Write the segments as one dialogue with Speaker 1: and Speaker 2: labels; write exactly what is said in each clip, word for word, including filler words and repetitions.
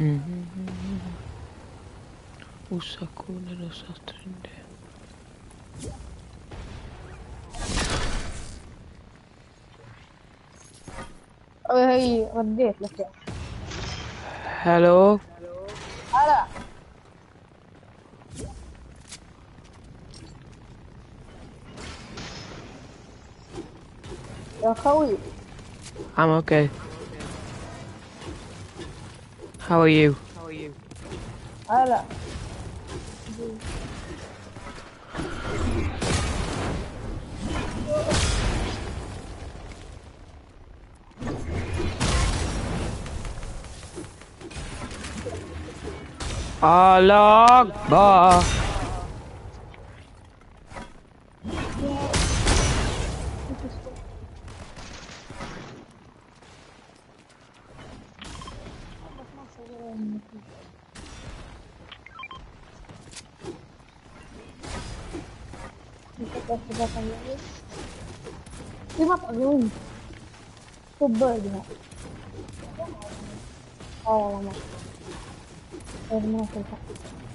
Speaker 1: والسكون الأساطرين.
Speaker 2: هي رديت لك.
Speaker 1: هلو.
Speaker 2: هلا يا خوي.
Speaker 1: I'm okay. How are you?
Speaker 2: هلا
Speaker 1: الله أكبر.
Speaker 2: في مطعم كبر بها. اه والله ما غير ما في الحق.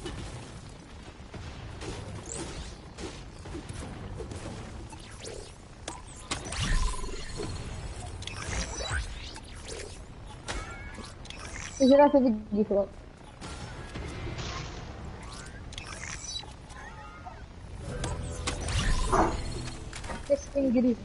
Speaker 2: إذا لا تبدي فوق بس انجليزي.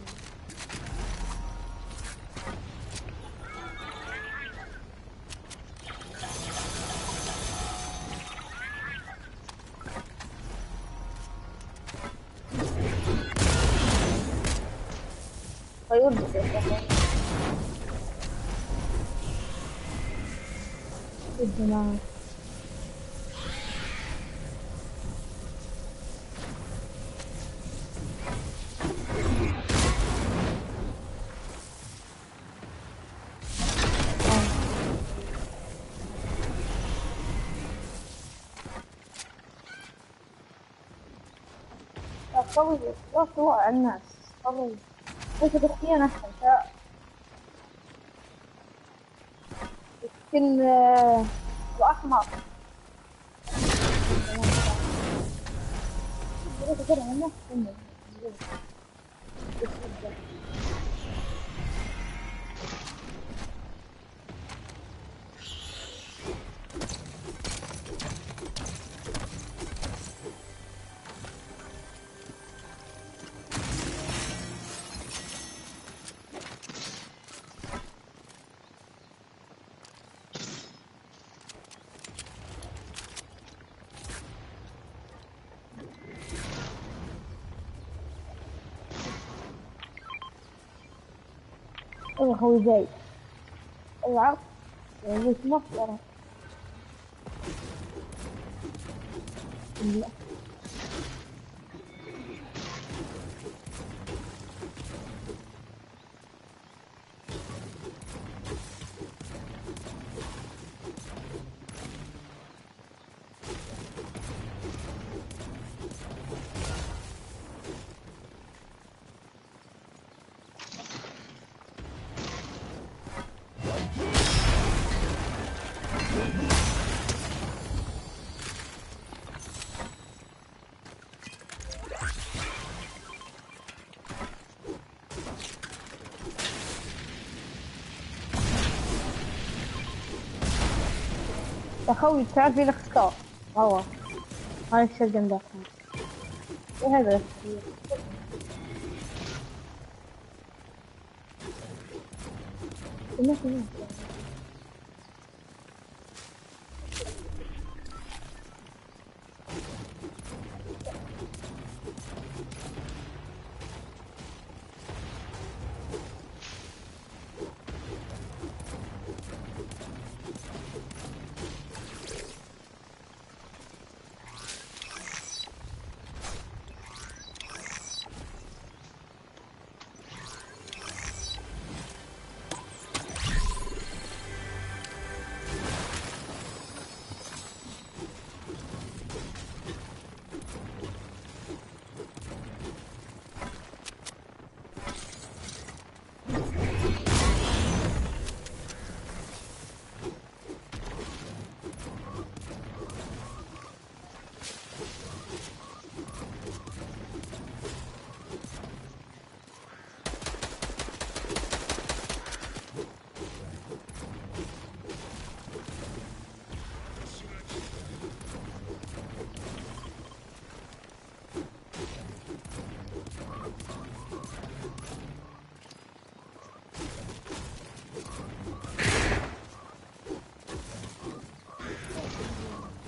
Speaker 2: فيربط يا اخوان الجماعة. يا خوي لا توقع الناس. خوي انت تحكي انا احسن يمكن واحمر. ايه خوي جاي العرض مش مسطرة. لا يا خوي تعرف لك سكار. هو هاي الشجن ده ايه هذا الشيء.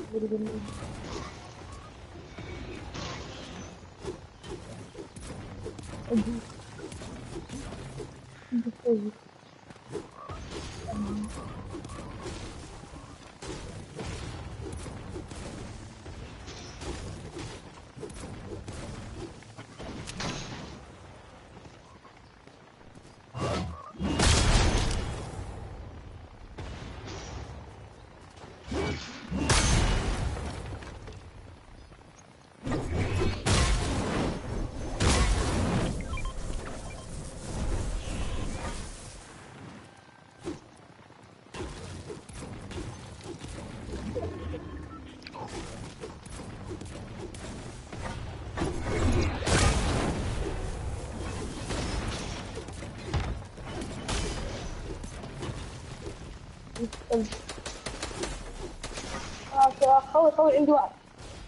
Speaker 2: اه خوي خوي عندي واحد.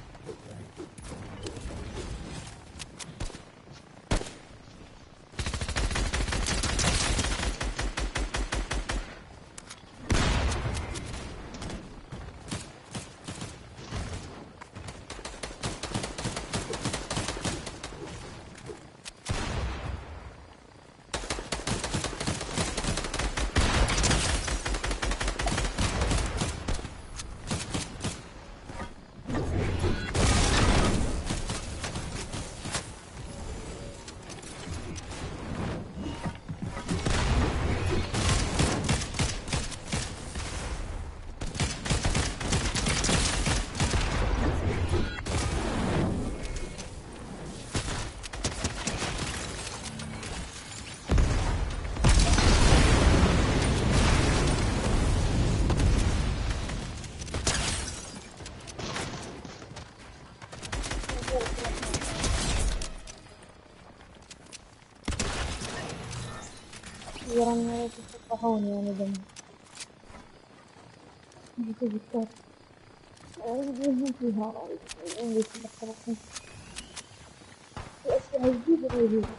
Speaker 2: يرمي يفتحون يعني دم. جيت بالكار. أنا فيها اللي تدخلهم. الأسلحة جديدة غيرها.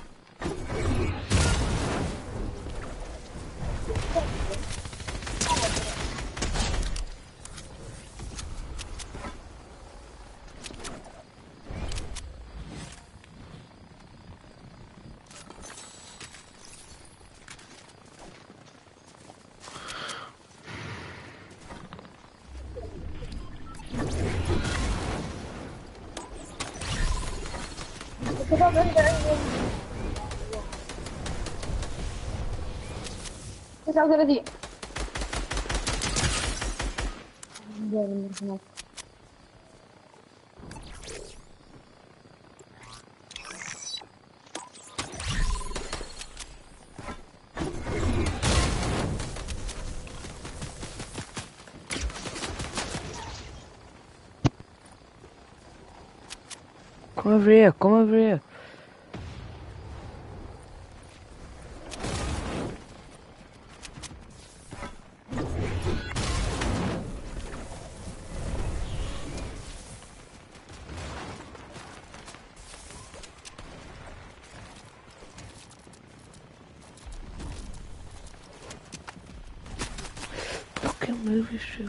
Speaker 2: الشباب عنده عندهم تسعة وثلاثين.
Speaker 1: Come over here, come over here. Fucking movie strip.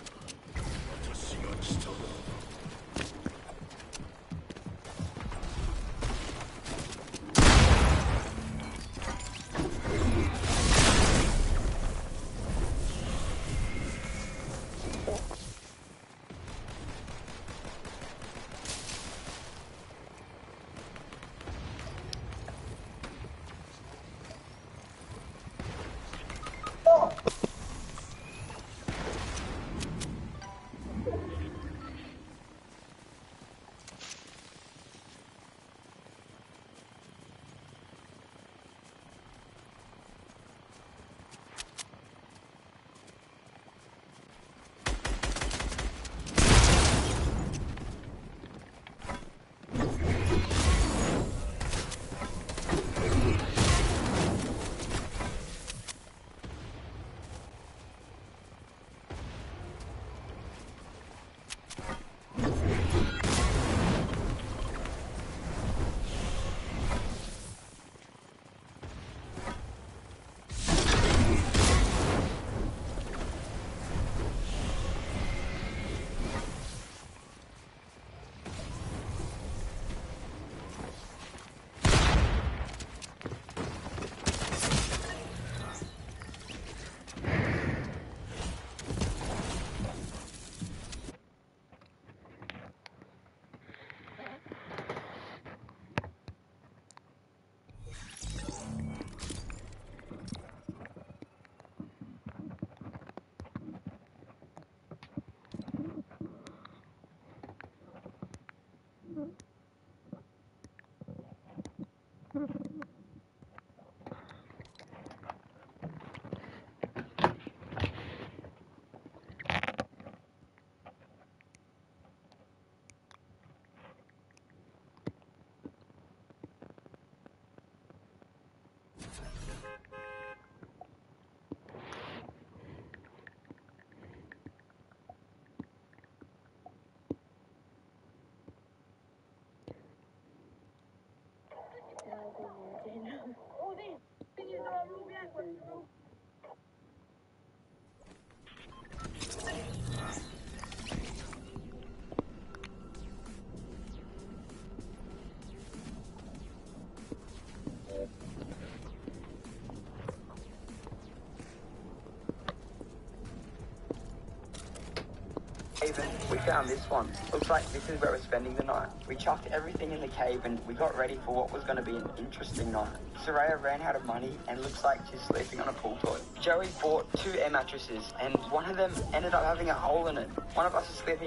Speaker 3: cave and we found this one. Looks like this is where we're spending the night. We chucked everything in the cave and we got ready for what was going to be an interesting night. Soraya ran out of money and looks like she's sleeping on a pool toy. Joey bought two air mattresses and one of them ended up having a hole in it. One of us is sleeping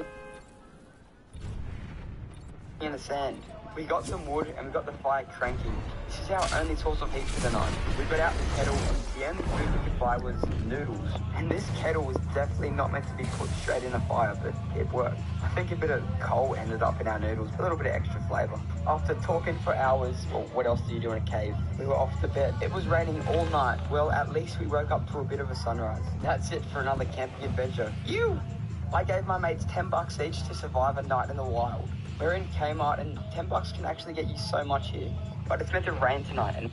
Speaker 3: in the sand. We got some wood and we got the fire cranking. This is our only source of heat for the night. We got out the kettle. The only food we could buy was noodles. And this kettle was definitely not meant to be put straight in the fire, but it worked. I think a bit of coal ended up in our noodles, a little bit of extra flavour. After talking for hours, well, what else do you do in a cave? We were off to bed. It was raining all night. Well, at least we woke up to a bit of a sunrise. That's it for another camping adventure. You! I gave my mates ten bucks each to survive a night in the wild. We're in Kmart and ten bucks can actually get you so much here. But it's meant to rain tonight and...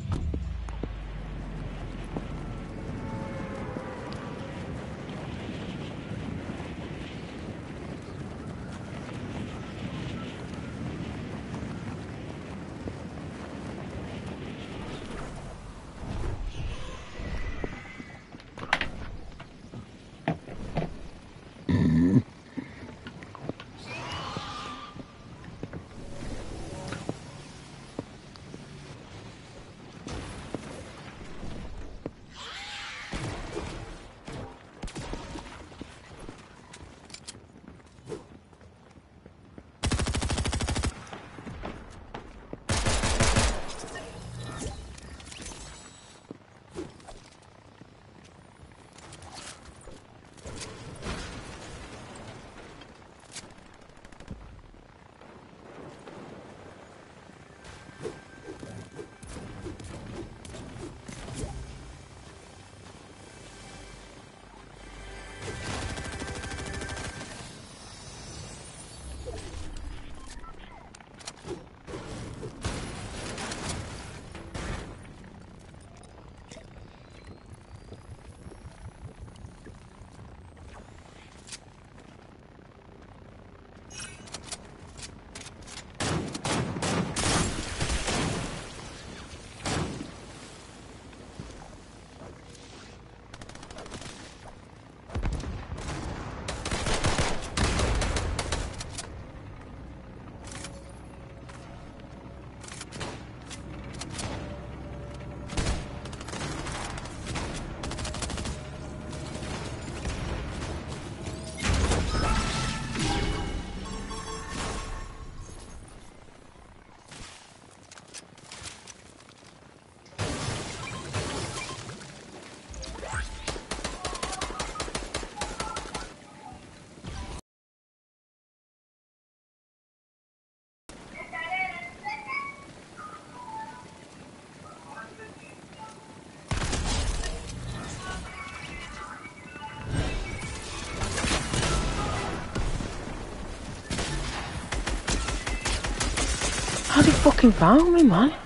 Speaker 1: How they fucking found me, man?